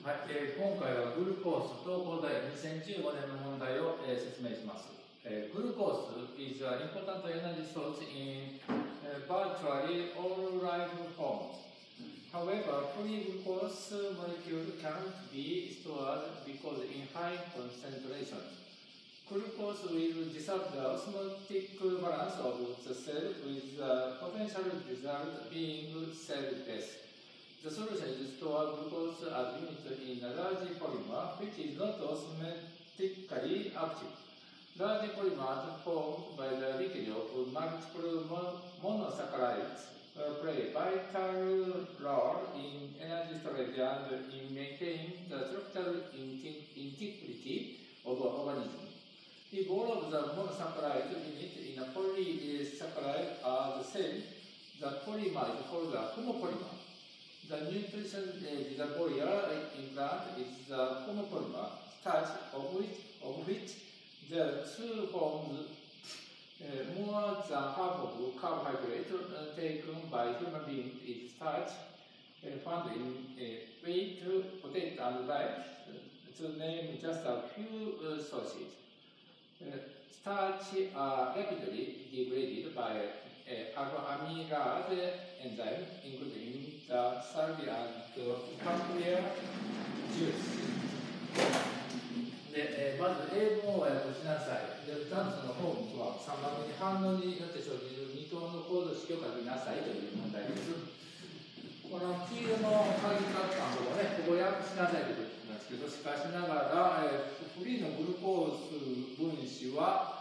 はい、今回はグルコースと高台2015年の問題を、説明します。グルコース is an important energy source in virtually all life forms. However, free glucose molecule cannot be stored because in high concentrations. Glucose will disrupt the osmotic balance of the cell with the potential result being cell death. The solution is to store glucose as unit in a large polymer, which is not osmotically active. Large polymers formed by the leakage of multiple monosaccharides play a vital role in energy storage and in maintaining the structural integrity of organism. If all of the monosaccharide units in a polysaccharide are the same, the polymer is called a homopolymer.The nutrition reservoir in plant is the homopolymer starch, of which the two forms more than half of carbohydrate taken by human beings is starch, found in wheat, potato, and rice, to name just a few sources. Starch are rapidly degraded by alpha-amylase enzyme, including the salvia and pancreas juice. で、まず英文を訳しなさい。で、2つのフォームは3番目に反応によって生じる2等の行動式を書きなさいという問題です。この黄色の鍵カッターの方はね、ここ訳しなさいということなんですけど、しかしながら、フリーのグルコース分子は、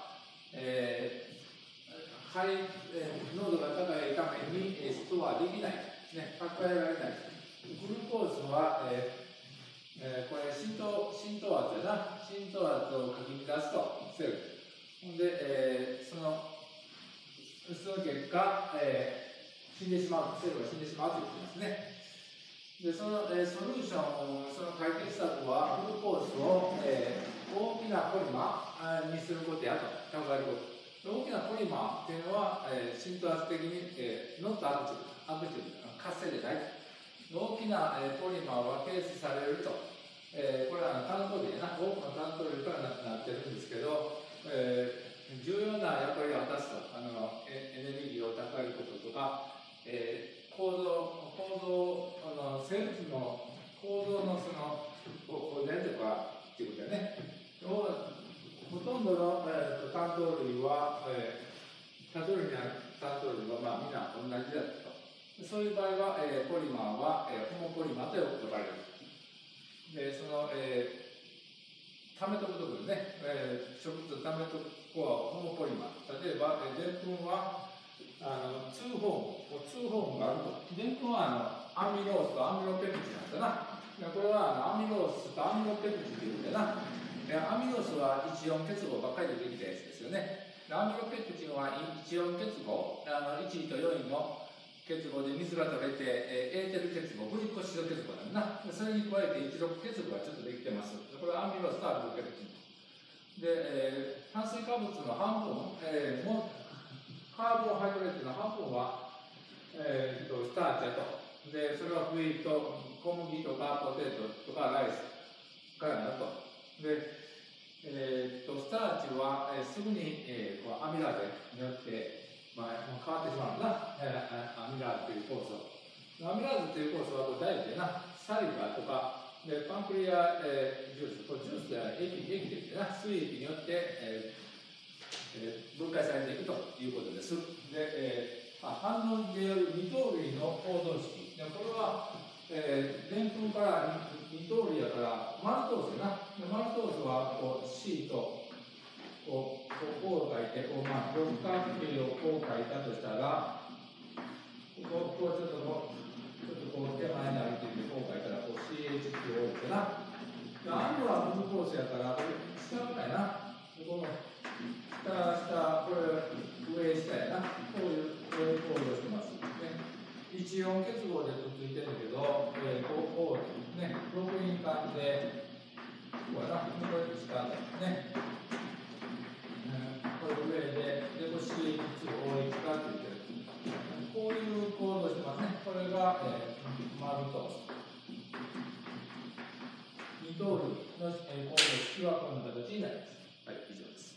濃度が高いためにストアできない、ね、蓄えられない。グルコースは、これ浸透圧やな、浸透圧をかき乱すとセル。ほんで、その結果、死んでしまう、セルが死んでしまうということですね。で、その、ソリューション、その解決策は、グルコースを、大きなポリマーにすることやと考えること。大きなポリマーというのは、浸透圧的に、ノットアクティブ、活性でないと。大きな、ポリマーは形成されると。これは単糖類な、多くの単糖類からなってるんですけど、重要な役割を果たすと、エネルギーを蓄えることとか、生物の構造のその保全とかっていうことだね。ほとんどの、単糖類は、単糖類は、まあ、みんな同じだと。そういう場合は、ポリマーは、ホモポリマーと呼ばれる。で、その、溜めとくところね、植物を溜めとくとこはホモポリマー。例えば、でんぷんは、2フォームがあると。でんぷんは、アミロースとアミロペプチドなんだな。これは、アミロースとアミロペプチドというんだな。アミロースは一イオン結合ばっかりでできたやつですよね。アミロペプチドは一イオン結合、1位と4位の結合で水が取れて、エーテル結合、グリコシド結合なんだな。それに加えて16結合がちょっとできてます。これはアミロースとアミロペプチド。で、炭水化物の半分、カーボンハイドレートの半分は、スターチやと。で、それはウィート、小麦とかポテトとかライスからなると。で、スターチは、すぐに、アミラーゼによって、まあ、変わってしまうんだな、アミラーゼという酵素。アミラーゼという酵素は大事でな、サリバとか、でパンクリア、ジュース、これジュースでは液ですな、水液によって、分解されていくということです。で、反応による二糖類の行動式。でこれはでんぷんから二糖類やからマルトースやな。マルトースはこう C とこうを書いてこう、まあ、六角形をこう書いたとしたらこうちょっとこう手前に歩いていてこう書いたらこう CH2O ってな。アンドはグルコースやから下みたいな。この下これ上下やな。こういう構造してます。一イオン結合でくっついてるけど、こうね、6輪間で、これな、これ下ね、これ上で、これ CH2O1 がついてる。こういう構造してますね。これが、マルトース。 通りの、項の式はこんな形になります。 はい、以上です。